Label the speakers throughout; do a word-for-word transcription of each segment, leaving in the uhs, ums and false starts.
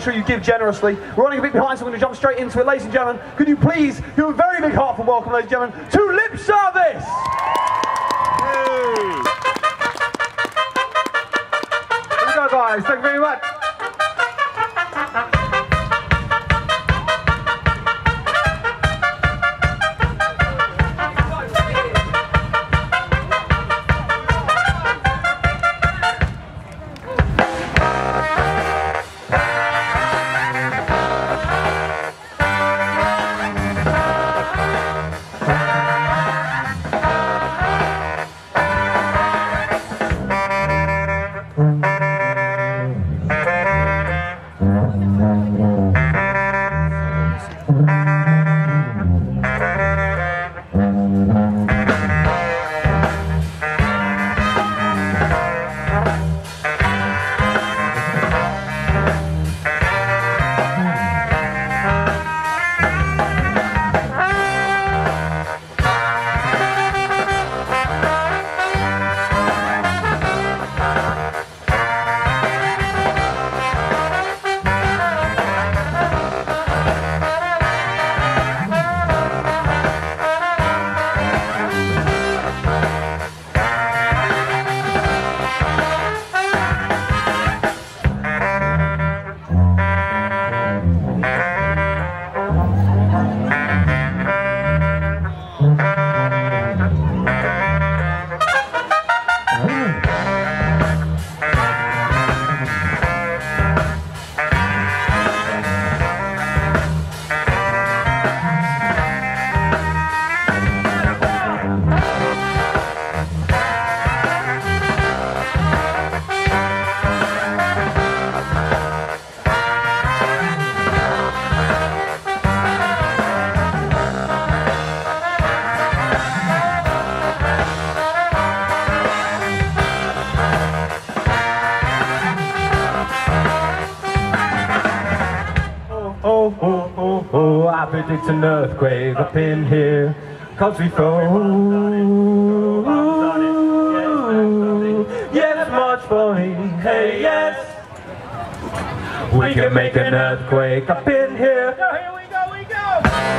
Speaker 1: sure you give generously. We're running a bit behind, so we're going to jump straight into it. Ladies and gentlemen, could you please give a very big heartfelt welcome, ladies and gentlemen, to Lip Service! Hey. Here we go, guys. Thank you very much.
Speaker 2: Oh, oh, oh, oh, I predict an earthquake up in here, cause we froze. Yes, much for me, hey, yes. We can make an earthquake up in here. So here we go, we go.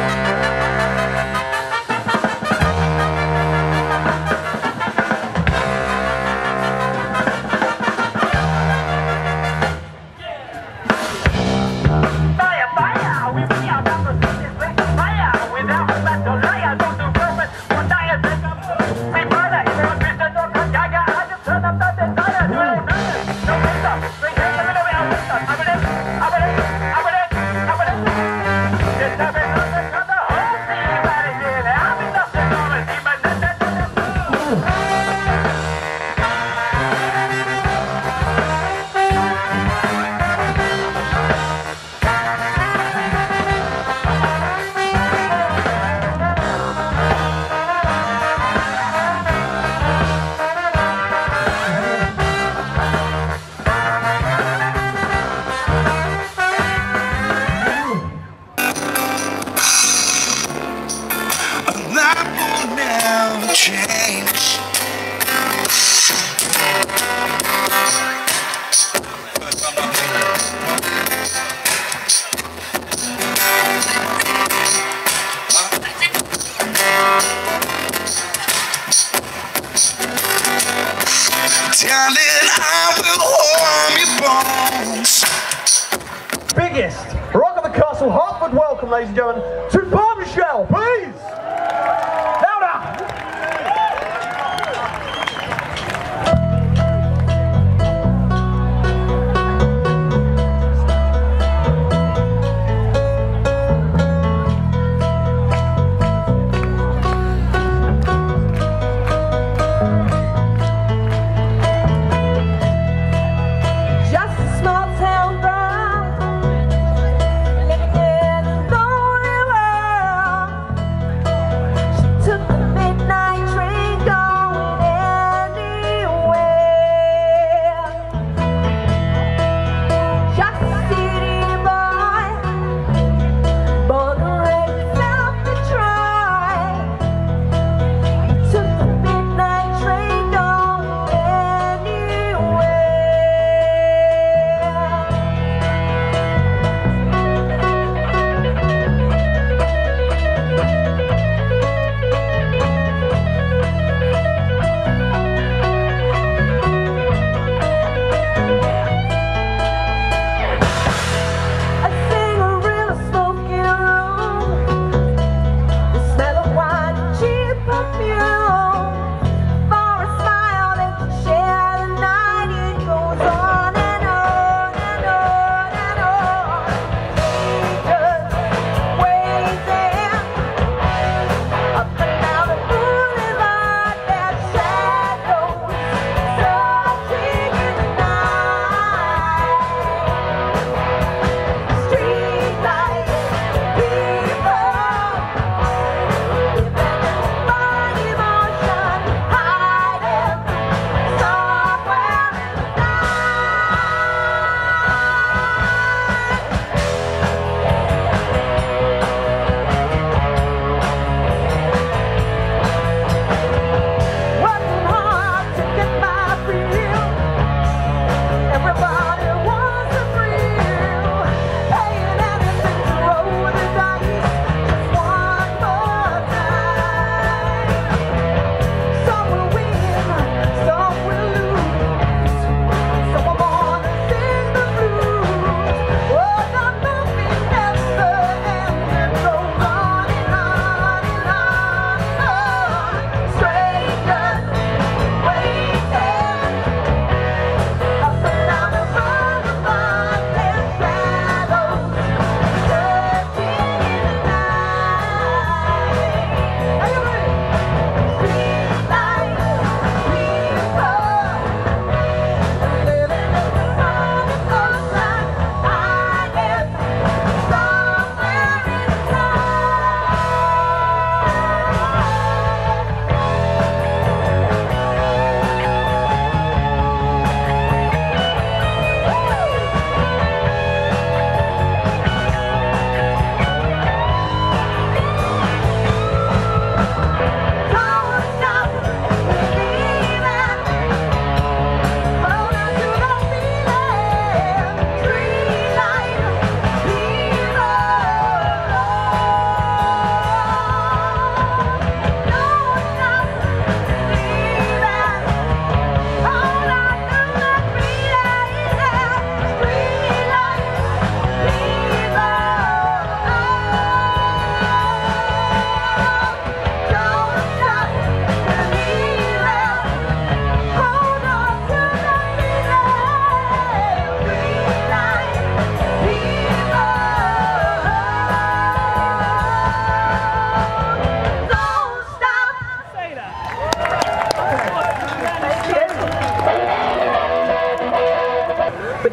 Speaker 1: Biggest Rock of the Castle, Hertford welcome, ladies and gentlemen, to Bombshell, please! Louder!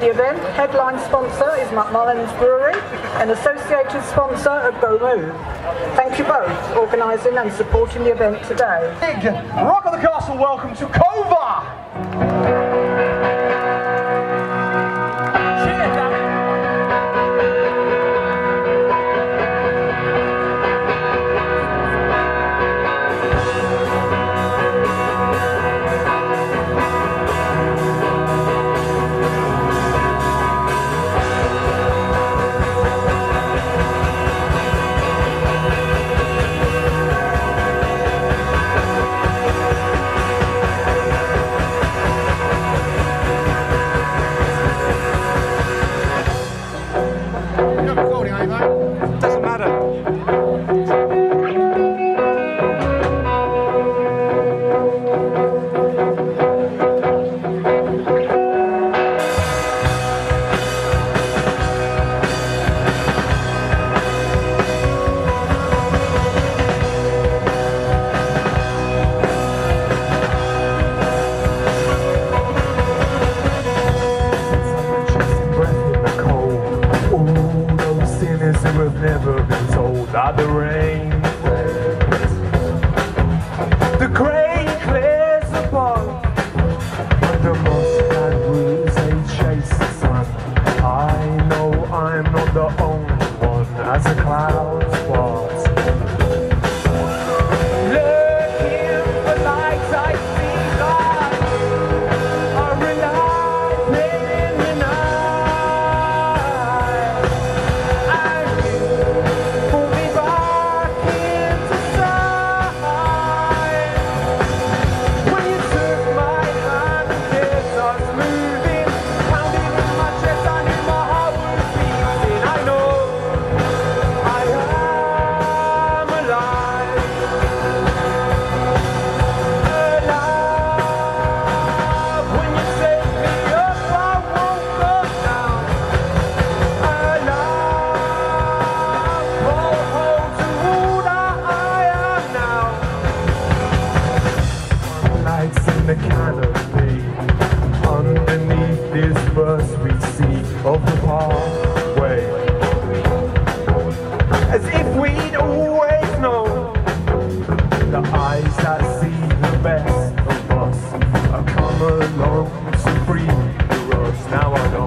Speaker 3: the event, headline sponsor is Macmillan's Brewery and associated sponsor of Go Move. Thank you both for organising and supporting the event today.
Speaker 1: Big Rock of the Castle welcome to Cova!
Speaker 2: Doesn't matter. Who have never been told that the rain fades, the grey clears above, and the moss-clad woods they chase the sun. I know I'm not the only one as the clouds pass. Looking for lights I see that are alive in the night. The canopy underneath this verse we see of the pathway, as if we'd always known. The eyes that see the best of us are come along to free the roads. Now I know.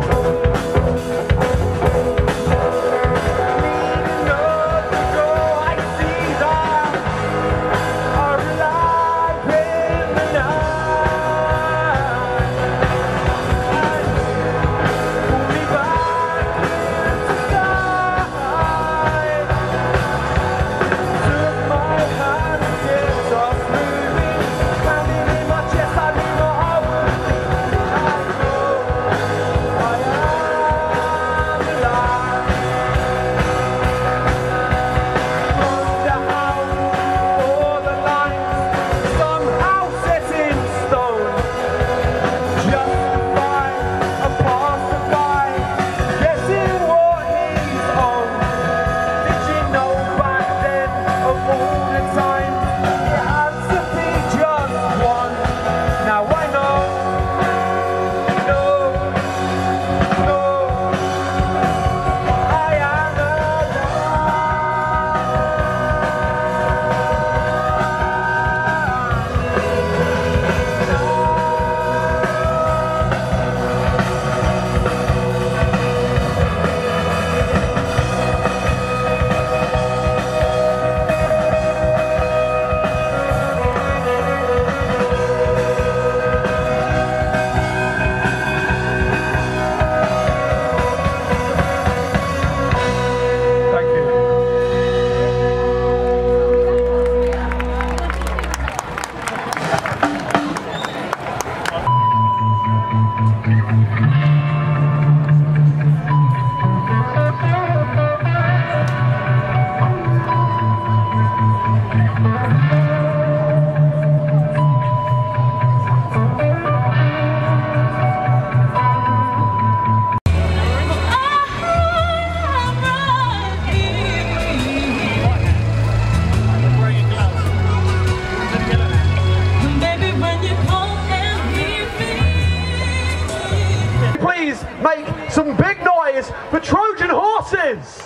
Speaker 1: some big noise for Trojan horses.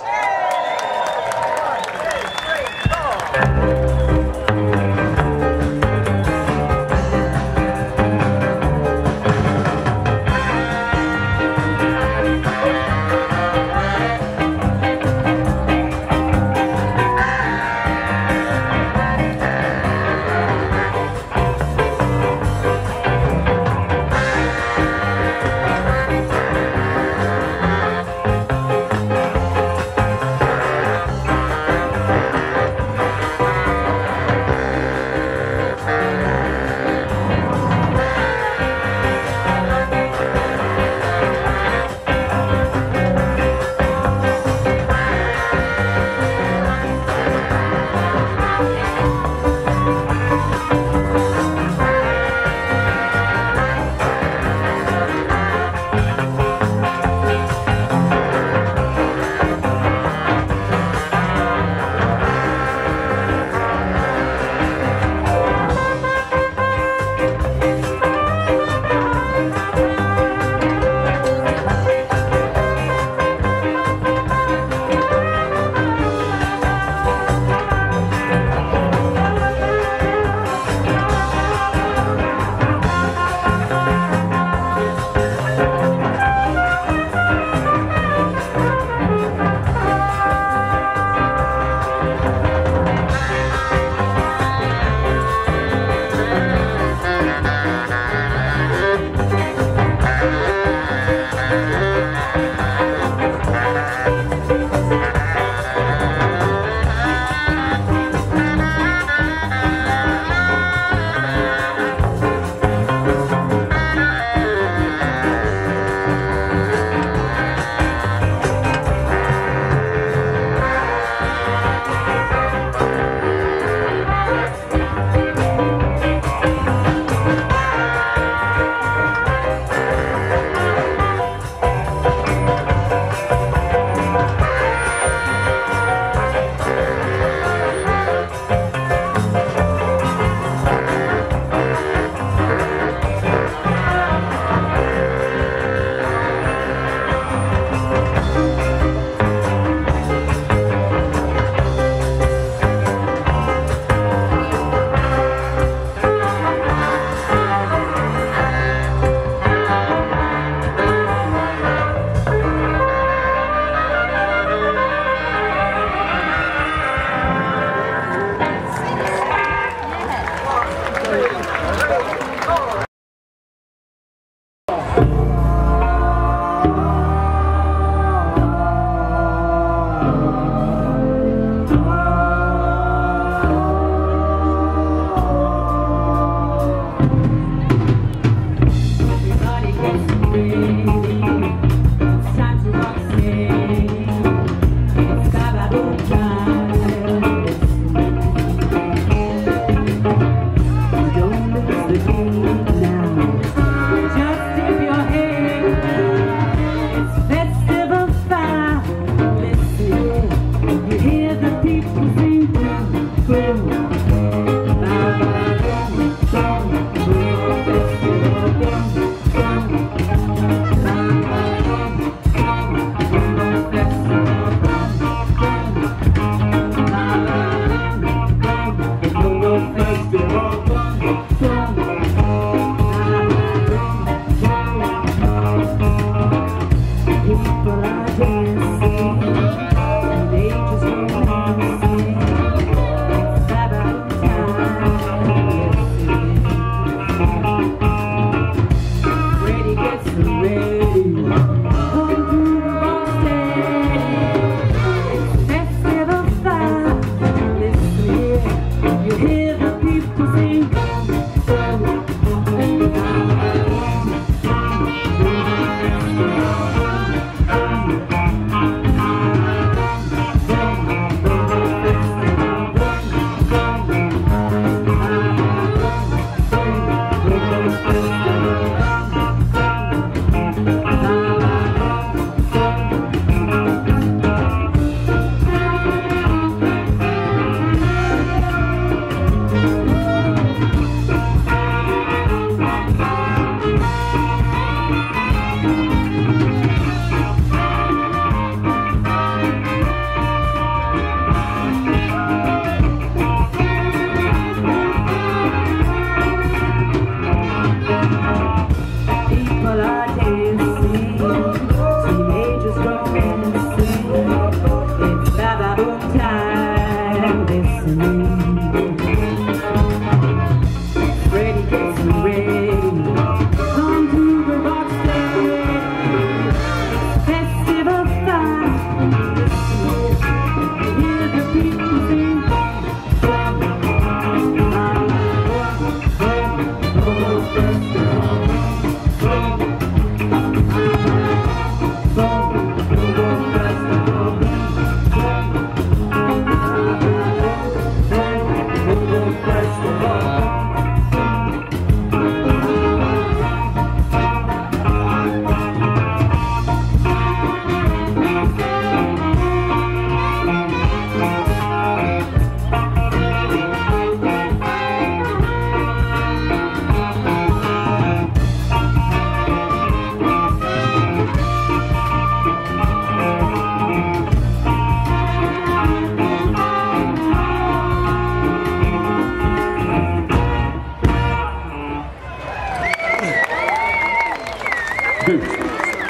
Speaker 1: Boots.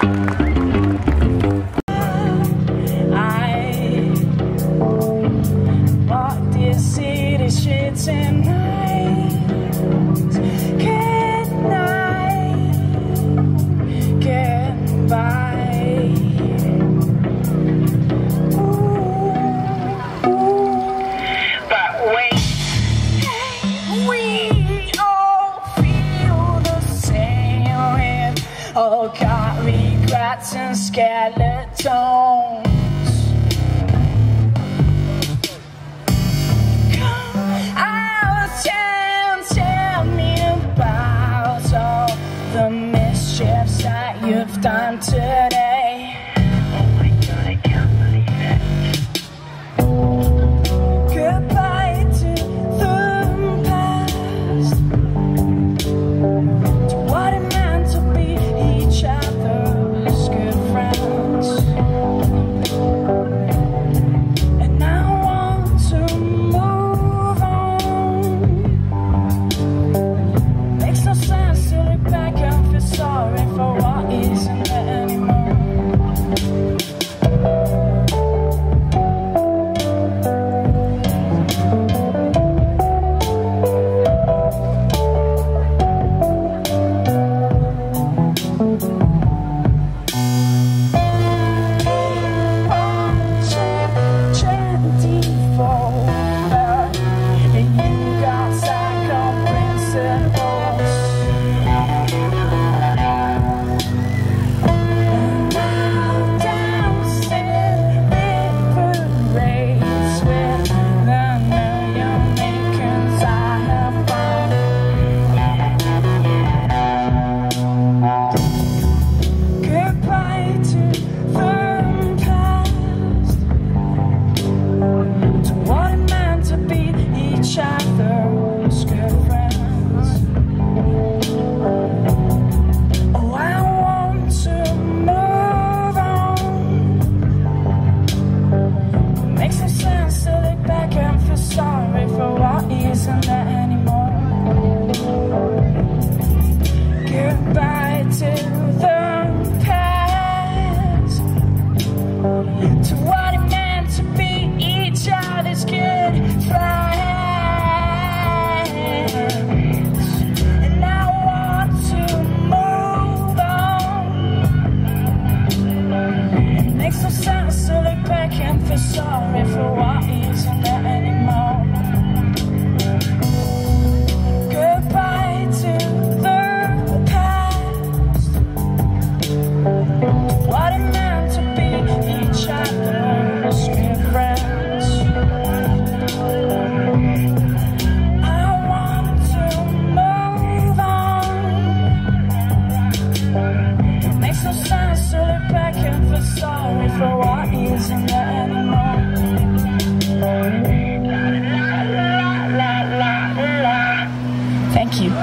Speaker 4: Oh, got regrets and skeletons. Come out and tell me about all the mischiefs that you've done today. Oh my God, I can't believe it. Goodbye to the past, to what it meant to be each other's good friends. And I want to move on. Makes no sense to look back and feel sorry for what isn't there anymore. Thank you.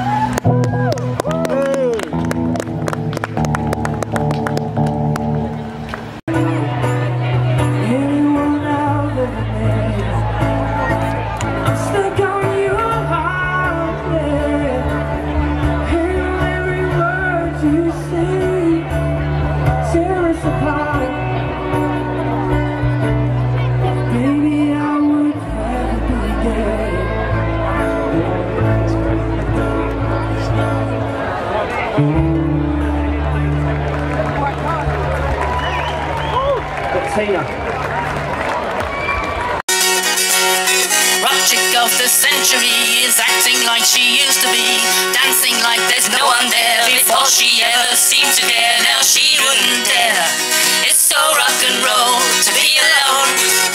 Speaker 5: Rock chick of the century is acting like she used to be, dancing like there's no one there. Before she ever seemed to care, now she wouldn't dare. It's so rock and roll to be alone,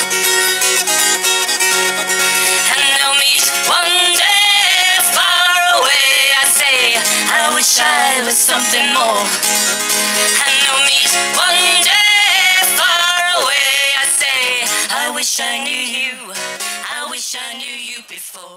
Speaker 5: and they'll meet one day far away. I say, I wish I was something more, and they'll meet one day far away. I say, I wish I knew you, I wish I knew you before.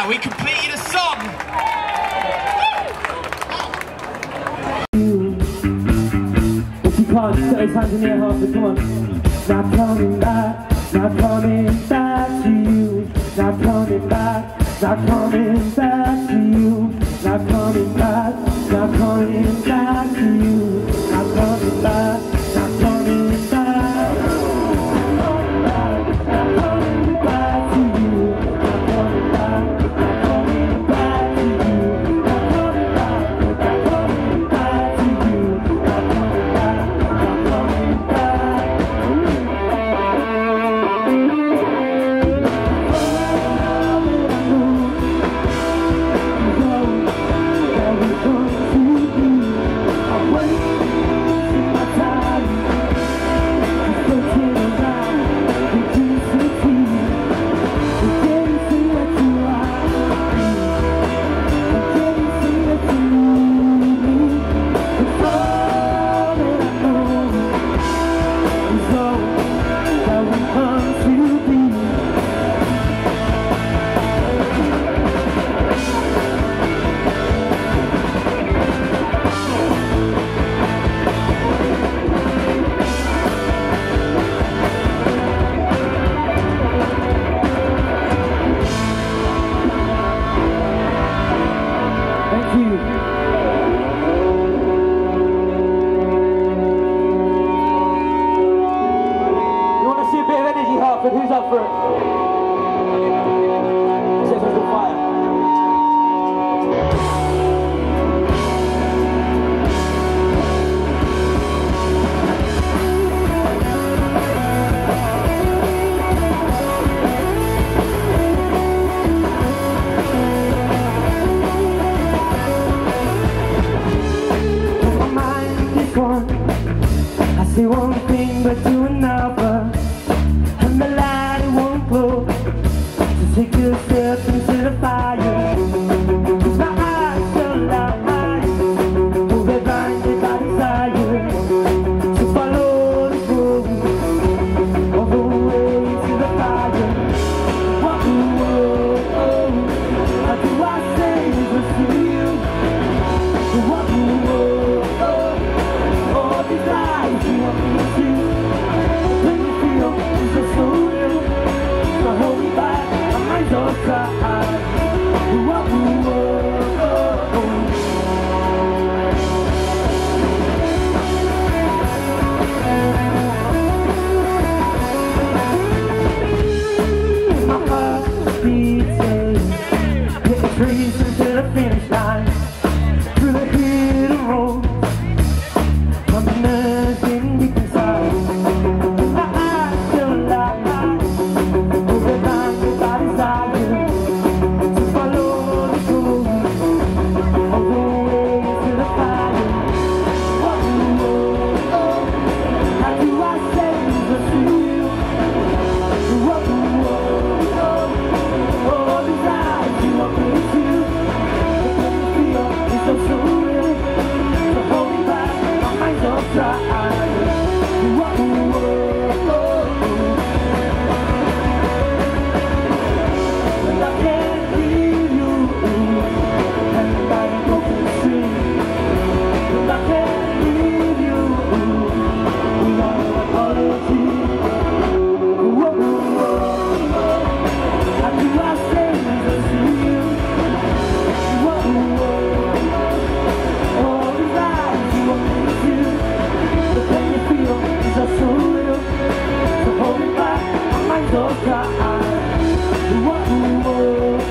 Speaker 6: that, we completed a song.
Speaker 2: If you can't, put those hands in the air, Hertford, come on. Not coming back, not coming back to you. Not coming back, not coming back to you. Not coming back, not coming back to you. Not coming back, not coming back. Not coming back to you. Not coming back, not coming back to you. Not coming back, not coming back to you. Not coming back, not coming back. Who's up for it? Except for the fire. My mind is one. I see one thing but do another. The light won't glow, so take a step into the fire. My eyes shall light, will be blinded by desire. To follow the road, all the way to the fire. What the world, how do I say this to you? What the world, all these lies you want me to. When you feel it's just so real, so hold me back, my mind's all tired. What the world, my heart beating, hitting trees until the finish line. Through the hidden road, coming nursing deep inside. My eyes still light, over blinded by desire. To follow the road, all the way to the fire. What the world, how do I say this to you? What the world, all these lies you want me to. The way you feel is so surreal, so hold me back, my mind's all tired. What the world, and I can't leave you, and I go to sleep, and I can't leave you, without an apology. What the world, how do I say this to you? What the world, all these lies you want me to. The pain you feel is just so real, so hold me back, my mind's all tired. What the world,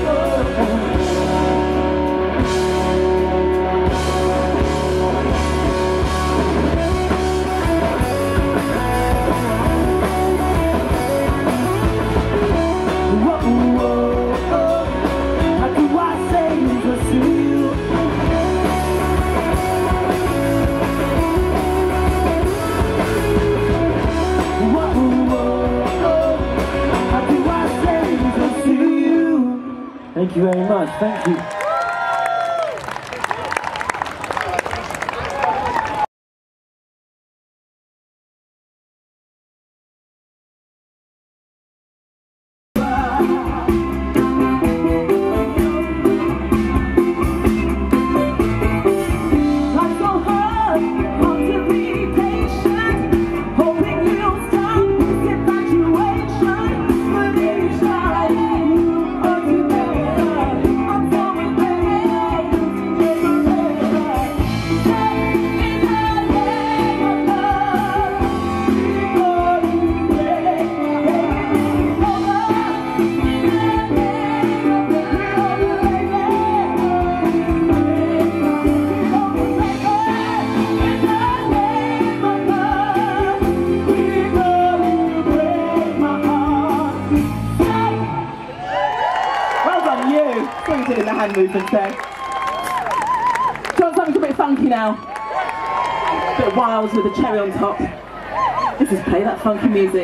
Speaker 2: what the world, how do I say this to you? What the world, how do I say this to you? Thank you very much, thank you.
Speaker 6: hand movements there. Do you want something a bit funky now? A bit wild with a cherry on top. This is Play That Funky Music.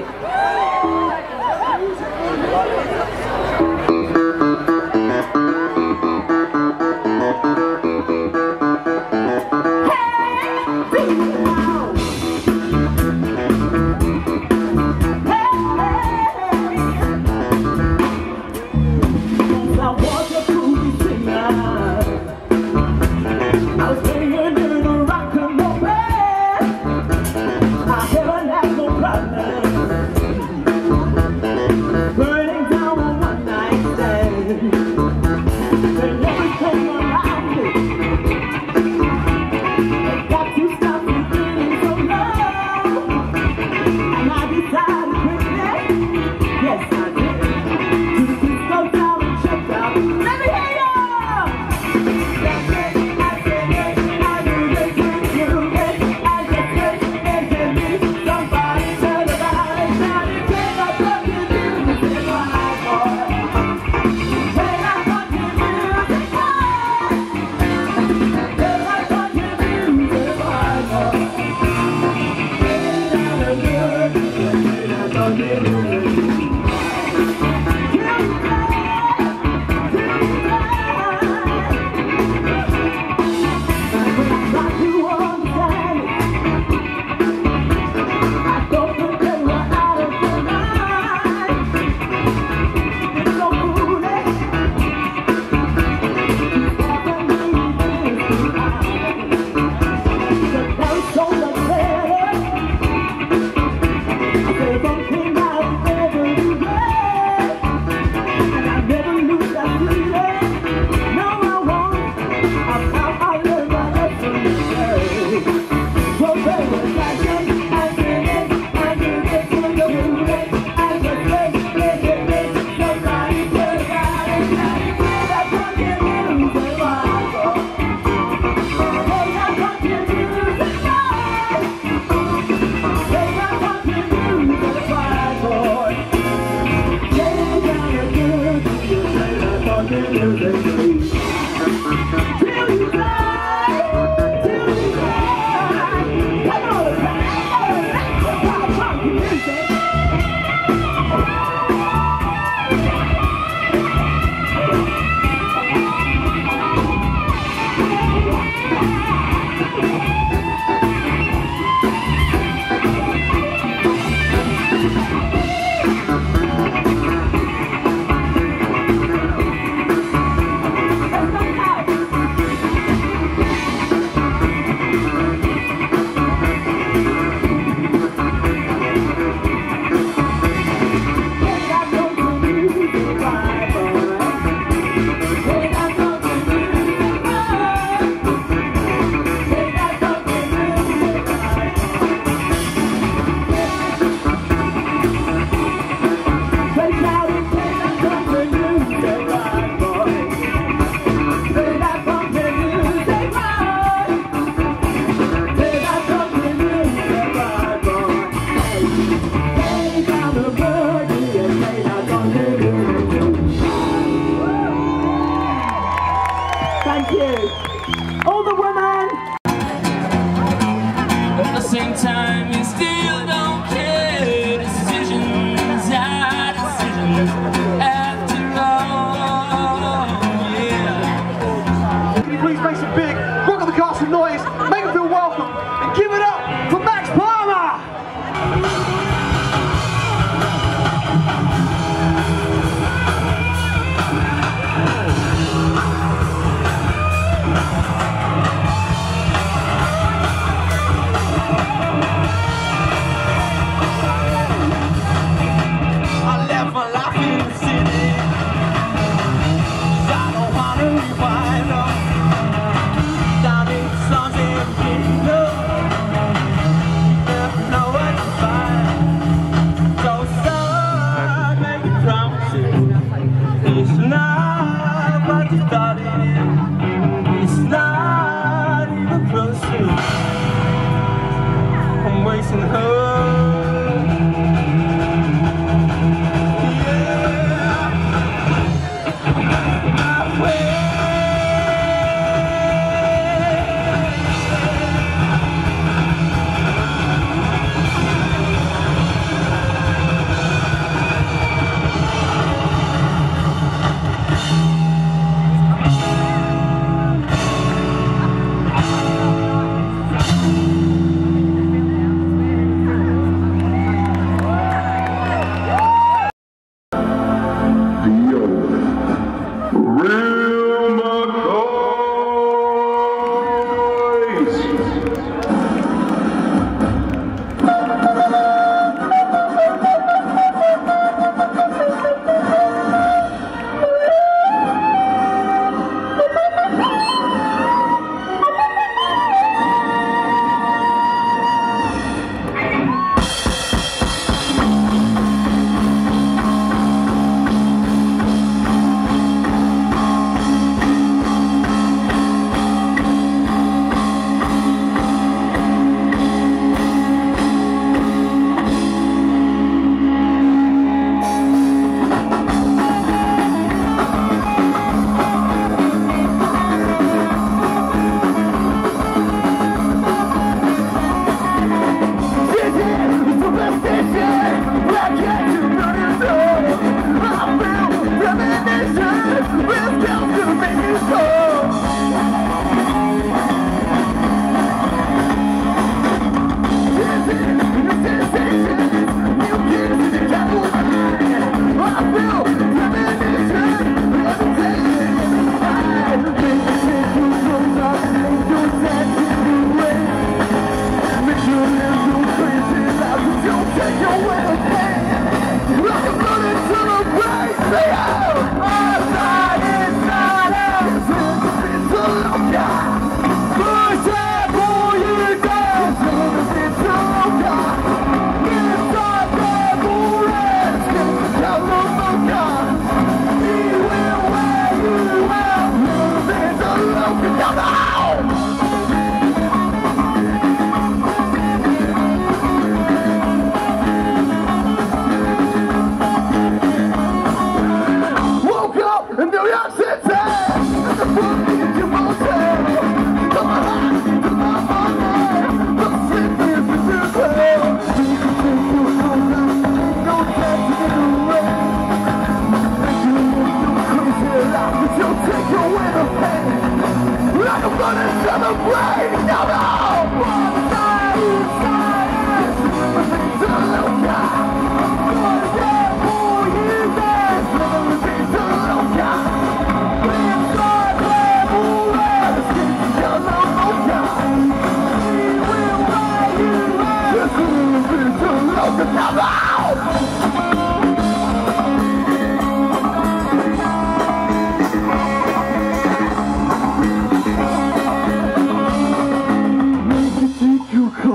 Speaker 2: Yeah.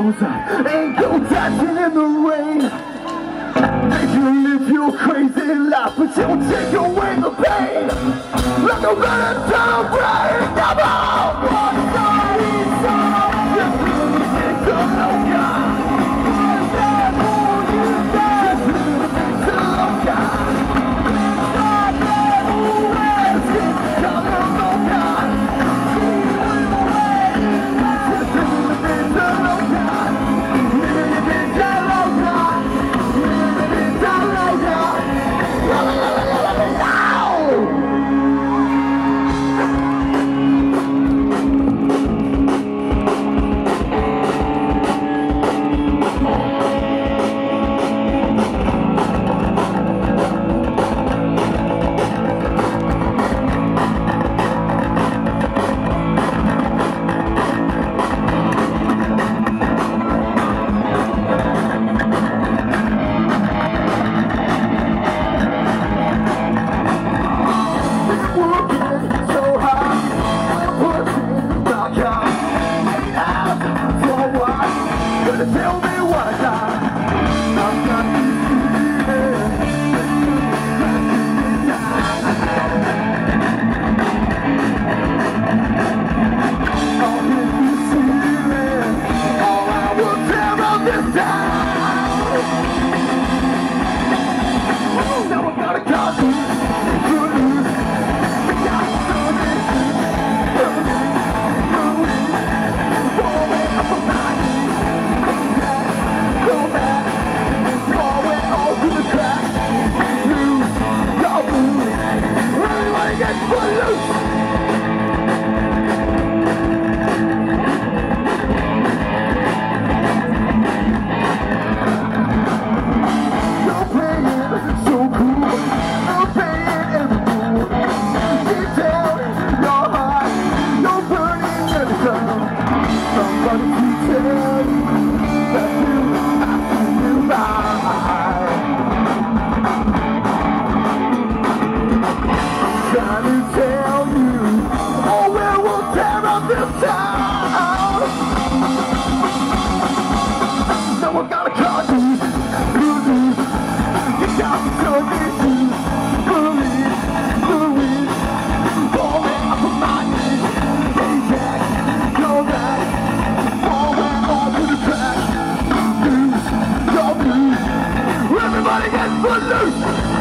Speaker 2: clothes and go dancing in the rain. Make you live your crazy life, but you'll take away the pain. Like a better time brain. Come on, one side is on. You're feeling so loca. One side for you guys. So loca. One side who else is coming loca. See you in the way. You're so loca. You're so loca. Tell me what I got. I'm not all this feeling, all I will tear up this time. Now I gotta cut you. Everybody get footloose!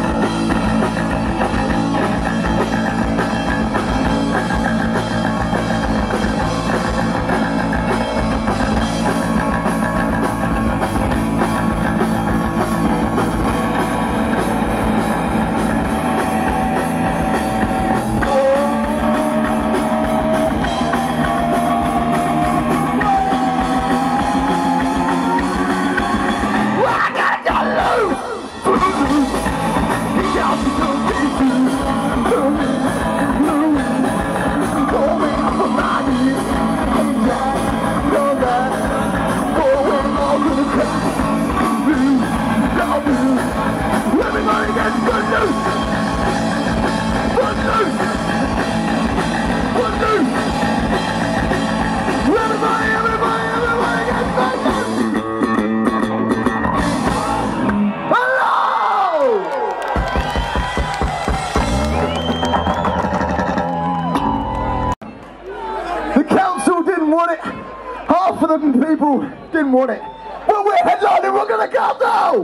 Speaker 2: Half of the people didn't want it. But we're headlining, we're gonna go though!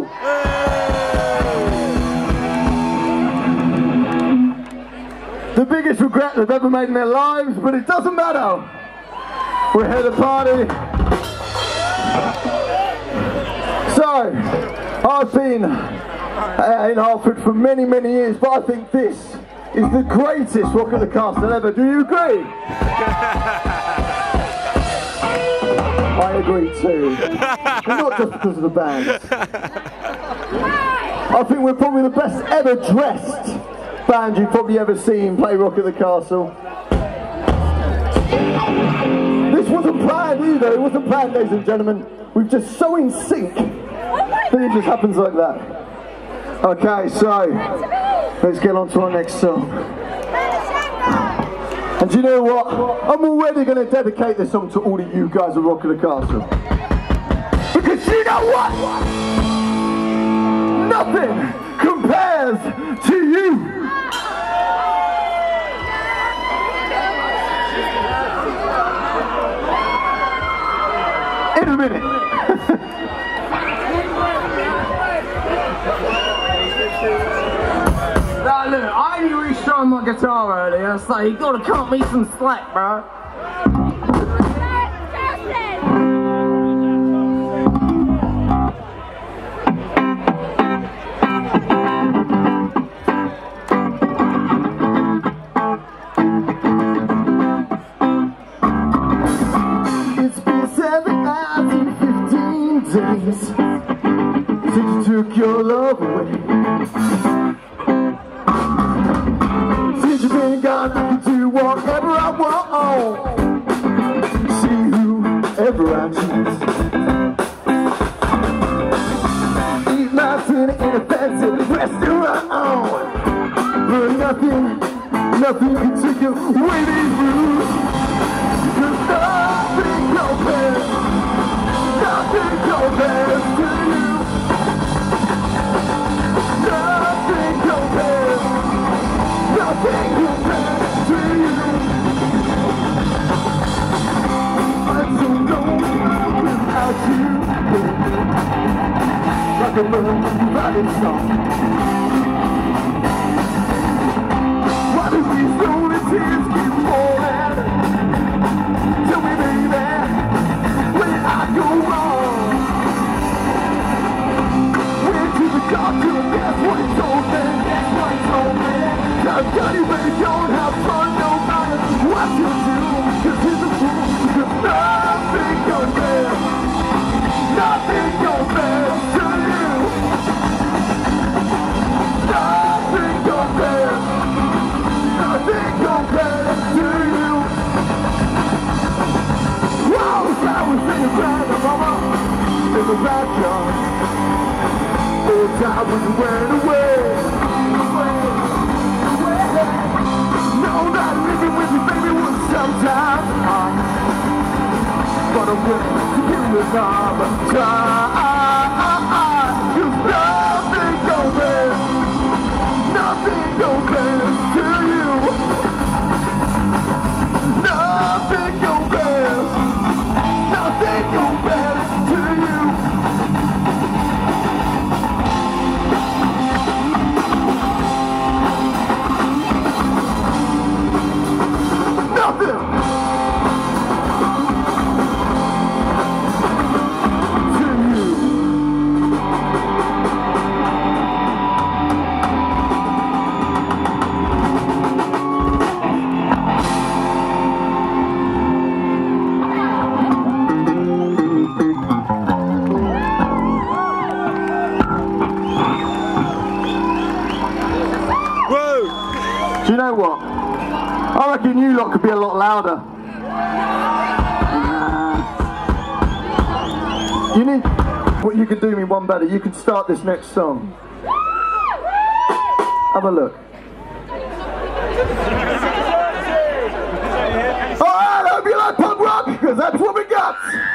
Speaker 2: The biggest regret they've ever made in their lives, but it doesn't matter. We're here to party. So, I've been uh, in Hertford for many, many years, but I think this is the greatest Rock at the Castle ever. Do you agree? I agree too. Not just because of the band. I think we're probably the best ever dressed band you've probably ever seen play Rock at the Castle. This wasn't planned either. It wasn't planned, ladies and gentlemen. We're just so in sync that it just happens like that. Okay, so let's get on to our next song. And do you know what? I'm already going to dedicate this song to all of you guys at Rock at the Castle. you know what? Nothing compares to you. In a minute.
Speaker 1: Now look, I only restrung my guitar earlier, so you gotta cut me some slack, bro.
Speaker 2: It's been seven hours and fifteen days since you took your love away. Since you've been gone, I can do whatever I want. See whoever I choose. Eat my dinner in a fancy restaurant. But nothing, nothing can take away these blues. Cause nothing compares, nothing compares to you. Nothing compares, nothing compares to you. I don't know without you. Like a moonlight song. Why do these lonely tears keep falling? Tell me, baby, where did I go wrong? Went to the doctor, that's what he told me, that's what he told me. I'm telling you, baby, don't have fun no matter what you do. Cause he's a fool, cause nothing compares, nothing compares to you. Nothing compares, nothing compares to you. Wow, I was in the bed, mama, in the backyard. Old time was wearing away. No, not living with you, baby, was sometimes hard. But I'm willing to give you this arm time. Cause nothing compares, nothing compares to you. Nothing compares, nothing compares to you. Nothing to you. Do you know what? I reckon you lot could be a lot louder. You need... What you could do me one better, you could start this next song. Have a look. Alright, I hope you like punk rock, because that's what we got!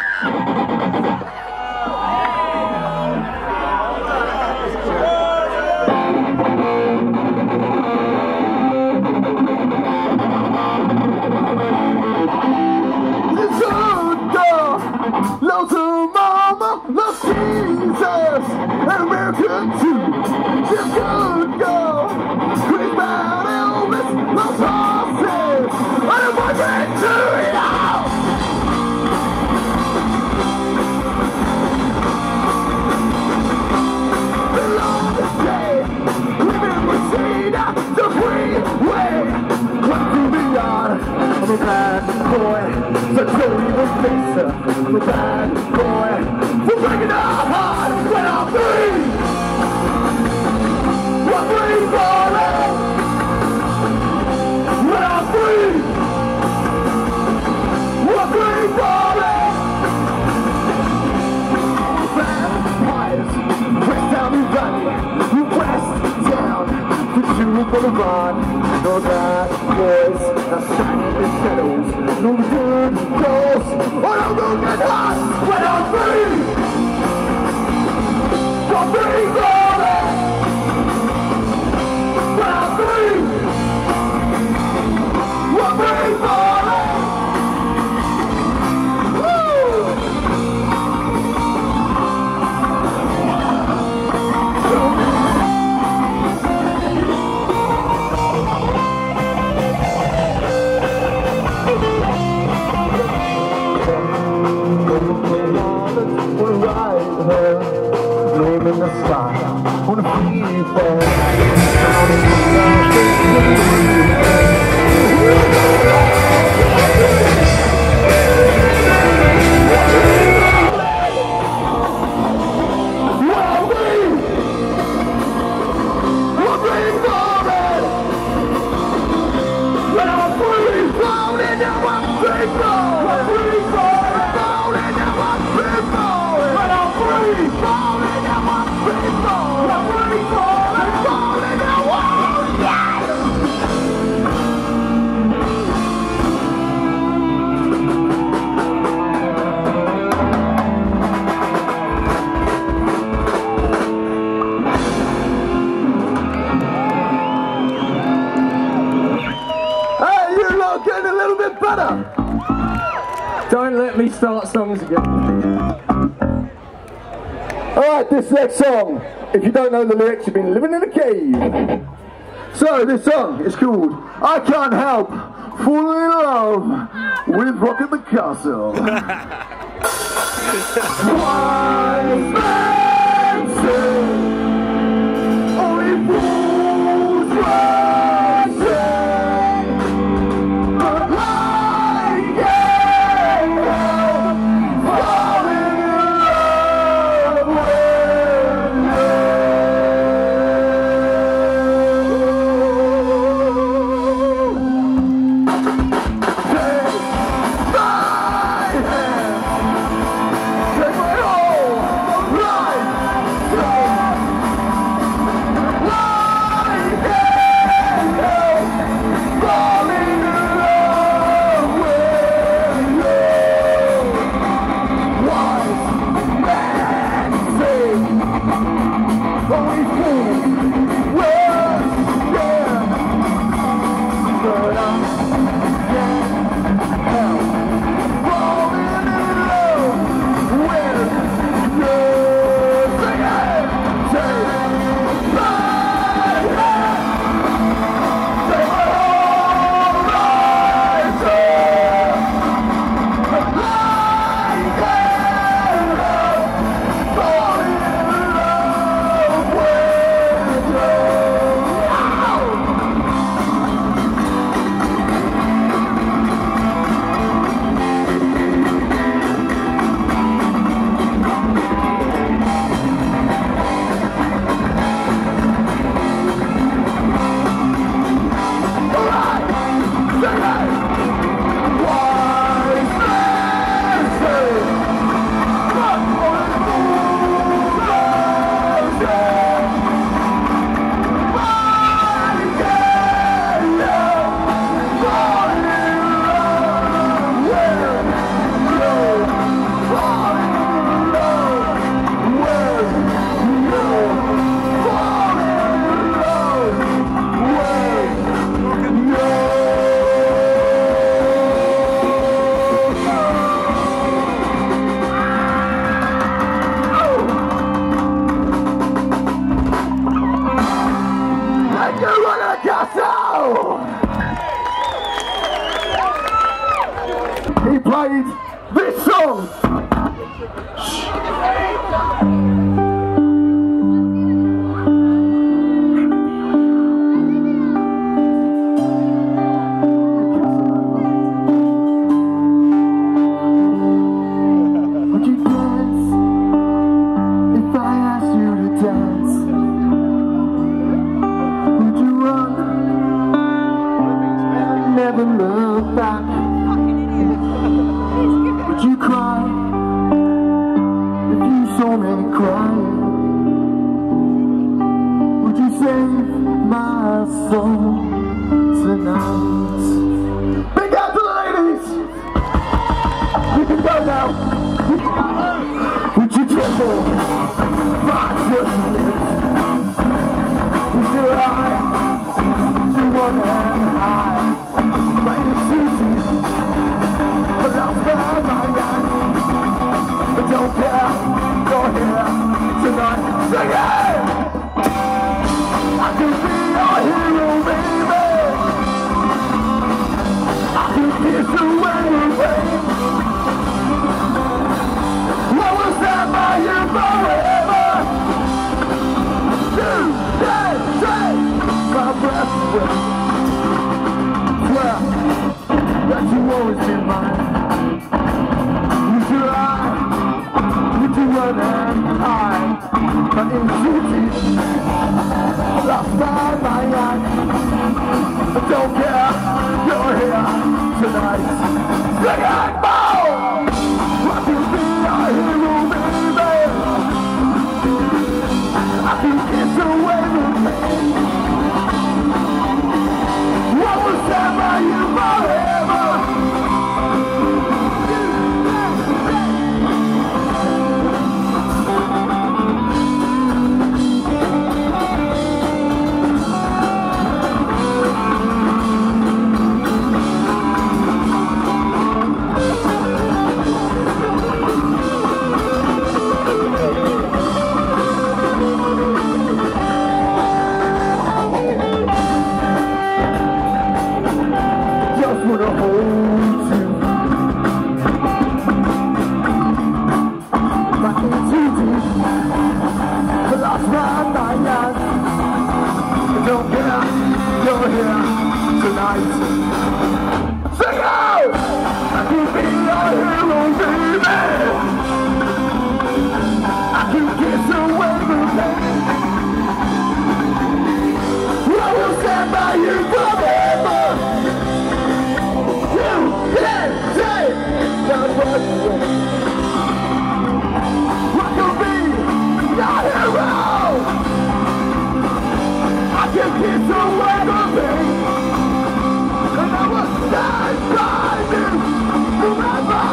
Speaker 2: Love to mama, love Jesus, American too. She's good girl, quick about Elvis, loves horses, and a boyfriend to it all. The longest day, living with Cena, the freeway. Come to the yard, I'm a bad boy, so don't even face her. I'm a bad boy, we're breaking our heart when I'm free. We're free falling, when I'm free. We're free falling. Vampires, West Town, New Valley, West Town, the June Boulevard. No bad boys, not shining in the shadows. No good girls, oh no, no good hearts when I'm free. write her name in the sky. Wanna feel for
Speaker 1: Don't let me start songs again.
Speaker 2: Alright, this next song, if you don't know the lyrics, you've been living in a cave. So, this song is called I Can't Help Falling in Love with Rocket the Castle. Wise men say, only fools rush in, but I can't help falling in love with you. Take my hand, take my whole life, I can't help falling in love with you. Wise men say, only fools rush in, but I can't help falling in love with you. Sing it! Take my hand, take my whole life, I can't help falling in love with you. Alright, sing it! Wise men say, but only fools rush in. I can't help falling in love with you. Falling in love with you. Falling in love with you. Like you run a castle! He played this song! Would you dance if I asked you to dance? Would you run and never look back? Would you cry if you saw me crying? Would you save my soul tonight? Big out to the ladies! You can go now! Would you tremble? My judgment? Would you lie? To one hand high? Like it's easy, but I'll spare my life. But don't care, you're here tonight. Sing it! I can be your hero, baby. I can kiss you when you rain. What was that by you? high, but in duty, lost by my hand. I don't care, you're here tonight. Sing it more! I can be a hero, baby. I can kiss away the pain. What was said by you forever? Wanna hold you back in too deep. The last man I am. Don't care, you're here tonight. Sing out! I can be your hero, baby. I can kiss away the pain. I will stand by you forever. I can be your hero. I can kiss away the pain, and I will stand by you forever.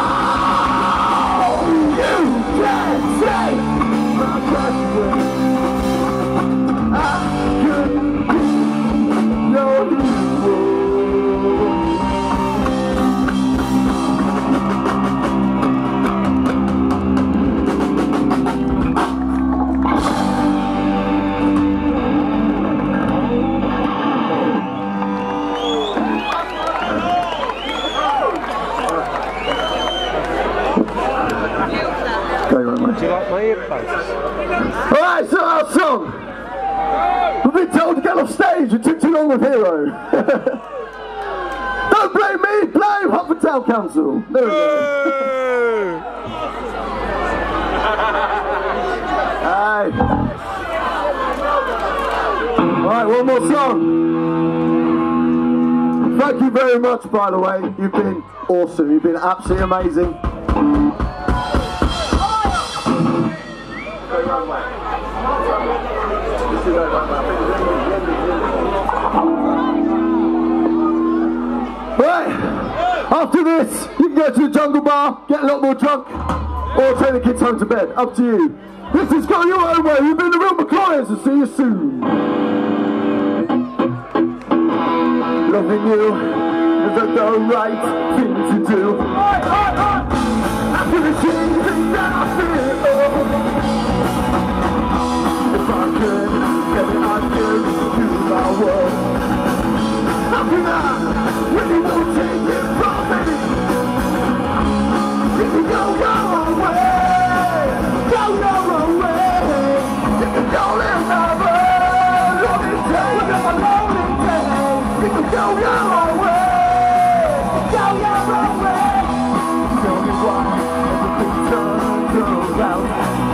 Speaker 2: You can't take my question. I can be your hero.
Speaker 1: Do you like my earphones?
Speaker 2: Alright, so our song. We've been told to get off stage, it took too long with Hero. Don't blame me, blame Hertford Town Council. There we go. Hey. Alright, one more song. Thank you very much, by the way. You've been awesome, you've been absolutely amazing. Right, after this, you can go to the jungle bar, get a lot more drunk, or take the kids home to bed. Up to you. This has got your own way. You've been the real McCoyers, and see you soon. Loving you is the right thing to do. After the things that I feel, if I could, then I'd give you my word. How can I, when you won't take it from me? You can go your own way, go your own way. You can go another lonely day, another lonely day. You can go your own way, go your own way. Tell me why everything turns around.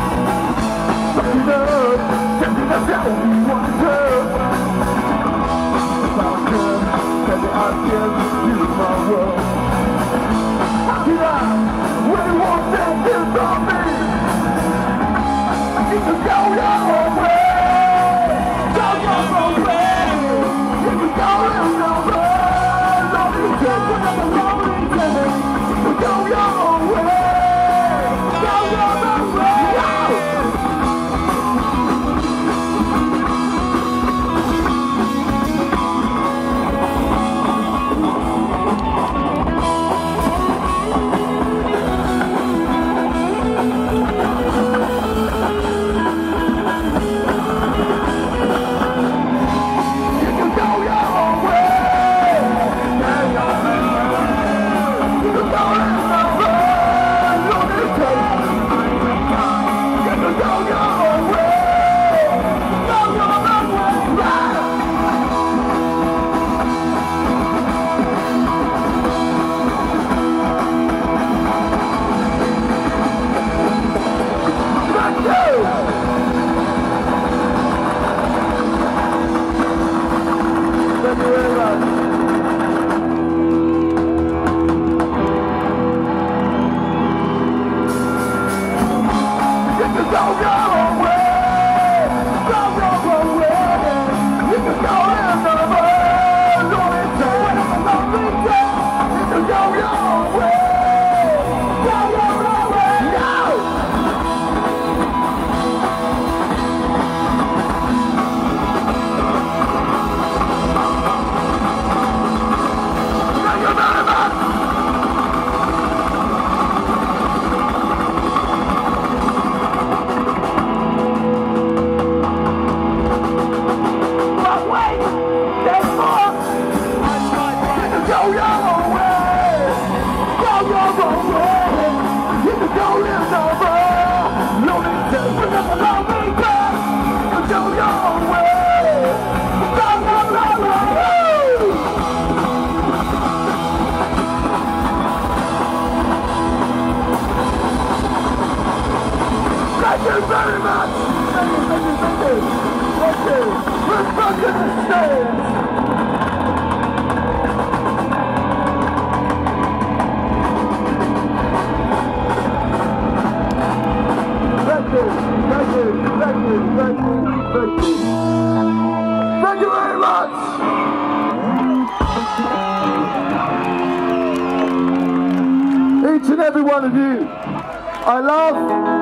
Speaker 7: Each and every one of you, I love.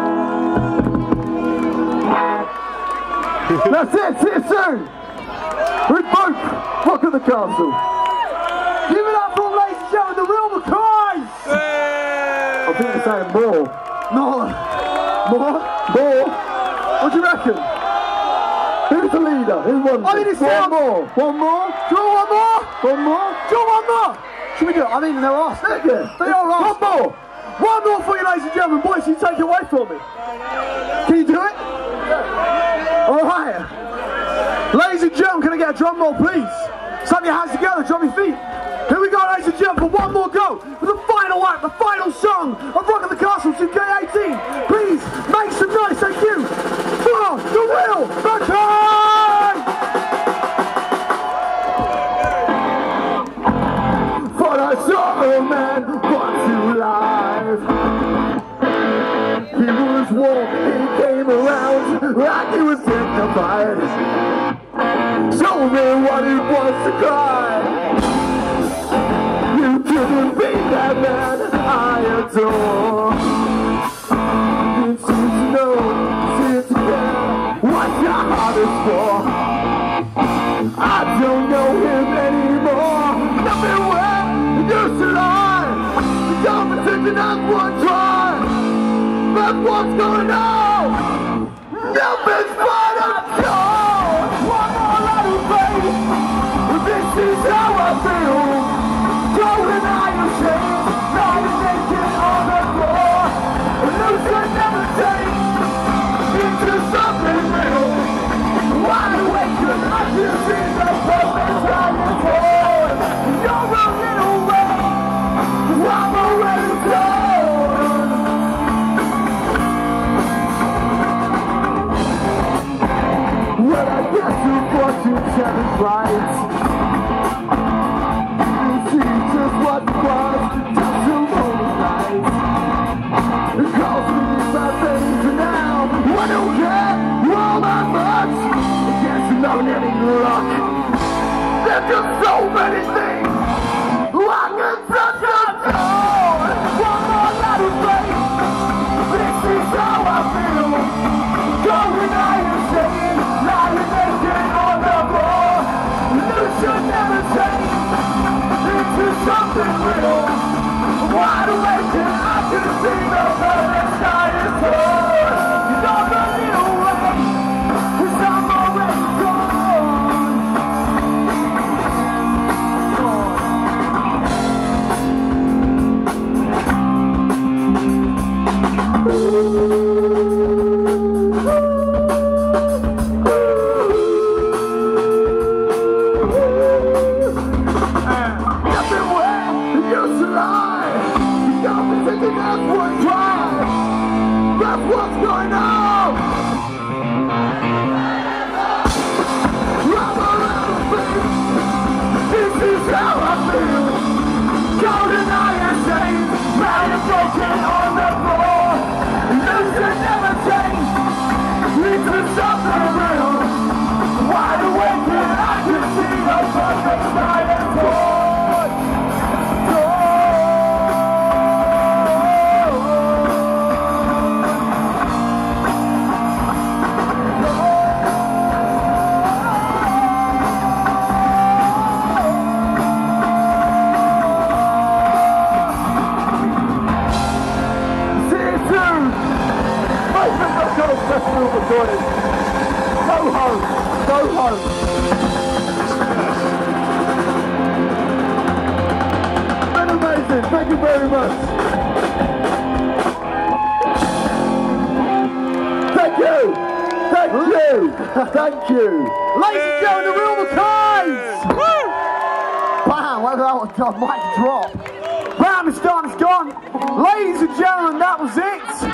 Speaker 7: That's it, see you soon. We both rock at the castle.
Speaker 1: Give it up for them, ladies and gentlemen, the real McCoys!
Speaker 7: I think you're saying more.
Speaker 1: No.
Speaker 7: More? More? What do you reckon? Who's the leader? Who won?
Speaker 1: I mean, it's
Speaker 7: one
Speaker 1: down.
Speaker 7: more. One more?
Speaker 1: Do you want one more?
Speaker 7: One more?
Speaker 1: Do you want one more? Should we do it? I mean, they're asked.
Speaker 7: Yeah.
Speaker 1: They are asked.
Speaker 7: One more.
Speaker 1: One more for you, ladies and gentlemen. Boys, you take it away from me. Can you do it? All right. Ladies and gentlemen, can I get a drum roll, please? Slam your hands together, drum your feet. Here we go, ladies and gentlemen, for one more go. For the final act, the final song of Rock at the Castle two K eighteen. Please, make some noise, thank you, for the real McCoy!
Speaker 7: For I saw a man brought to life. He was warm, he came around like he was dignified. Show me what it was to cry. You couldn't be that man I adore. You seem to know, seem to care what your heart is for. I don't know him anymore. Nothing where you used to lie. The competition has one try. But what's going on? Nothing's but a joy. One more little baby. This is how I feel. Going out of shame, lying naked on the floor. Illusion never changed into something real. Wide awake, cause I can see the purpose lying forward. You're a little way, cause I'm already gone. Well, I guess your fortune telling right. What was just a moment light. It calls me my things now. I don't care all that much. I guess not any luck. There's just so many things I can touch and go. One more little place. This is how I feel. Going out and saying, lying naked on the floor. You should never change into something real. Wide awake and I can see the burning sky is torn. You don't run it away, cause I'm already gone. toilet. Go home. Go home. Been amazing. Thank you very much. Thank you. Thank you. Thank you.
Speaker 1: Ladies and gentlemen, the Real McKays! Bam, whether that was a mic drop. Bam, it's done, it's gone. Ladies and gentlemen, that was it.